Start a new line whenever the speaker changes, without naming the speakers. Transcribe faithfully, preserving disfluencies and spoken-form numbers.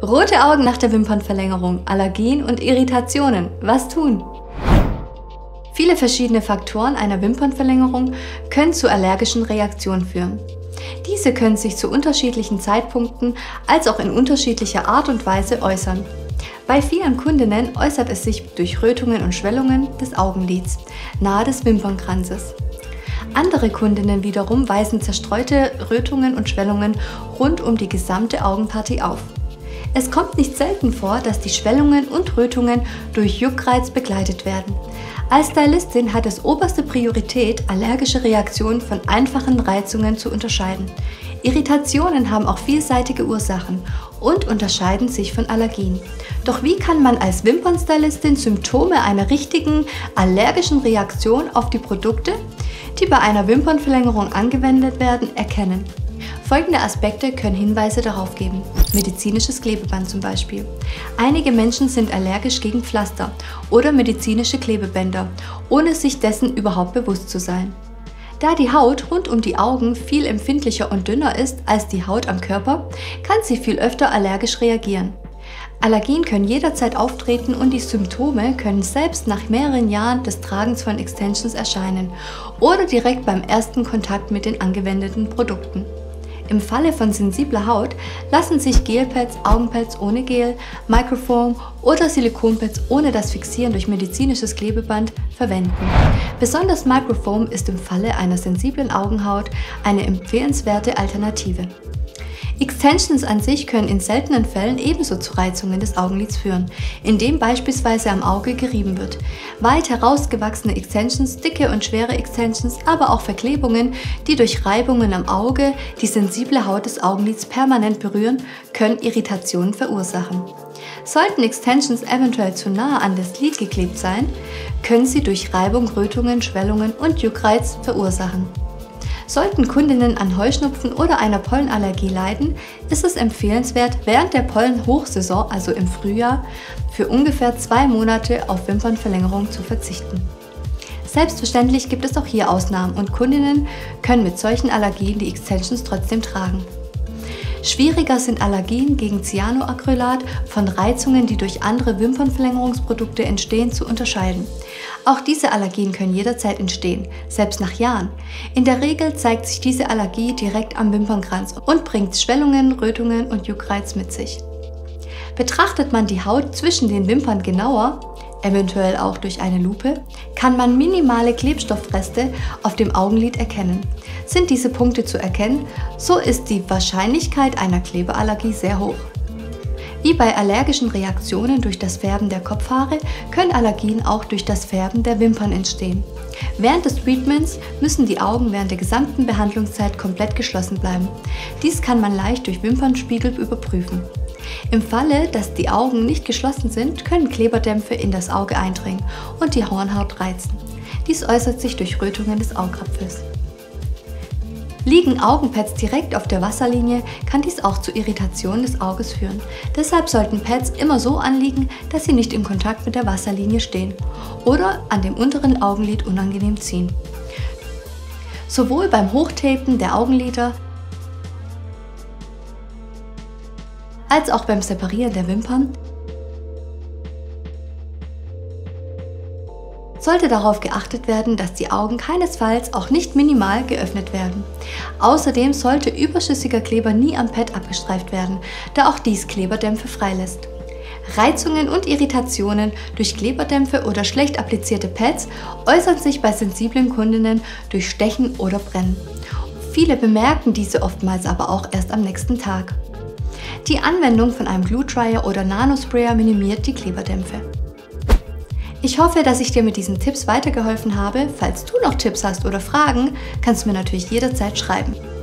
Rote Augen nach der Wimpernverlängerung, Allergien und Irritationen. Was tun? Viele verschiedene Faktoren einer Wimpernverlängerung können zu allergischen Reaktionen führen. Diese können sich zu unterschiedlichen Zeitpunkten als auch in unterschiedlicher Art und Weise äußern. Bei vielen Kundinnen äußert es sich durch Rötungen und Schwellungen des Augenlids, nahe des Wimpernkranzes. Andere Kundinnen wiederum weisen zerstreute Rötungen und Schwellungen rund um die gesamte Augenpartie auf. Es kommt nicht selten vor, dass die Schwellungen und Rötungen durch Juckreiz begleitet werden. Als Stylistin hat es oberste Priorität, allergische Reaktionen von einfachen Reizungen zu unterscheiden. Irritationen haben auch vielseitige Ursachen und unterscheiden sich von Allergien. Doch wie kann man als Wimpernstylistin Symptome einer richtigen allergischen Reaktion auf die Produkte, die bei einer Wimpernverlängerung angewendet werden, erkennen? Folgende Aspekte können Hinweise darauf geben. Medizinisches Klebeband zum Beispiel. Einige Menschen sind allergisch gegen Pflaster oder medizinische Klebebänder, ohne sich dessen überhaupt bewusst zu sein. Da die Haut rund um die Augen viel empfindlicher und dünner ist als die Haut am Körper, kann sie viel öfter allergisch reagieren. Allergien können jederzeit auftreten und die Symptome können selbst nach mehreren Jahren des Tragens von Extensions erscheinen oder direkt beim ersten Kontakt mit den angewendeten Produkten. Im Falle von sensibler Haut lassen sich Gelpads, Augenpads ohne Gel, Microfoam oder Silikonpads ohne das Fixieren durch medizinisches Klebeband verwenden. Besonders Microfoam ist im Falle einer sensiblen Augenhaut eine empfehlenswerte Alternative. Extensions an sich können in seltenen Fällen ebenso zu Reizungen des Augenlids führen, indem beispielsweise am Auge gerieben wird. Weit herausgewachsene Extensions, dicke und schwere Extensions, aber auch Verklebungen, die durch Reibungen am Auge die sensible Haut des Augenlids permanent berühren, können Irritationen verursachen. Sollten Extensions eventuell zu nahe an das Lid geklebt sein, können sie durch Reibung Rötungen, Schwellungen und Juckreiz verursachen. Sollten Kundinnen an Heuschnupfen oder einer Pollenallergie leiden, ist es empfehlenswert, während der Pollenhochsaison, also im Frühjahr, für ungefähr zwei Monate auf Wimpernverlängerung zu verzichten. Selbstverständlich gibt es auch hier Ausnahmen und Kundinnen können mit solchen Allergien die Extensions trotzdem tragen. Schwieriger sind Allergien gegen Cyanoacrylat von Reizungen, die durch andere Wimpernverlängerungsprodukte entstehen, zu unterscheiden. Auch diese Allergien können jederzeit entstehen, selbst nach Jahren. In der Regel zeigt sich diese Allergie direkt am Wimpernkranz und bringt Schwellungen, Rötungen und Juckreiz mit sich. Betrachtet man die Haut zwischen den Wimpern genauer, eventuell auch durch eine Lupe, kann man minimale Klebstoffreste auf dem Augenlid erkennen. Sind diese Punkte zu erkennen, so ist die Wahrscheinlichkeit einer Klebeallergie sehr hoch. Wie bei allergischen Reaktionen durch das Färben der Kopfhaare können Allergien auch durch das Färben der Wimpern entstehen. Während des Treatments müssen die Augen während der gesamten Behandlungszeit komplett geschlossen bleiben. Dies kann man leicht durch Wimpernspiegel überprüfen. Im Falle, dass die Augen nicht geschlossen sind, können Kleberdämpfe in das Auge eindringen und die Hornhaut reizen. Dies äußert sich durch Rötungen des Augapfels. Liegen Augenpads direkt auf der Wasserlinie, kann dies auch zu Irritationen des Auges führen. Deshalb sollten Pads immer so anliegen, dass sie nicht in Kontakt mit der Wasserlinie stehen oder an dem unteren Augenlid unangenehm ziehen. Sowohl beim Hochtapen der Augenlider als auch beim Separieren der Wimpern sollte darauf geachtet werden, dass die Augen keinesfalls auch nicht minimal geöffnet werden. Außerdem sollte überschüssiger Kleber nie am Pad abgestreift werden, da auch dies Kleberdämpfe freilässt. Reizungen und Irritationen durch Kleberdämpfe oder schlecht applizierte Pads äußern sich bei sensiblen Kundinnen durch Stechen oder Brennen. Viele bemerken diese oftmals aber auch erst am nächsten Tag. Die Anwendung von einem Glue Dryer oder Nanosprayer minimiert die Kleberdämpfe. Ich hoffe, dass ich dir mit diesen Tipps weitergeholfen habe. Falls du noch Tipps hast oder Fragen, kannst du mir natürlich jederzeit schreiben.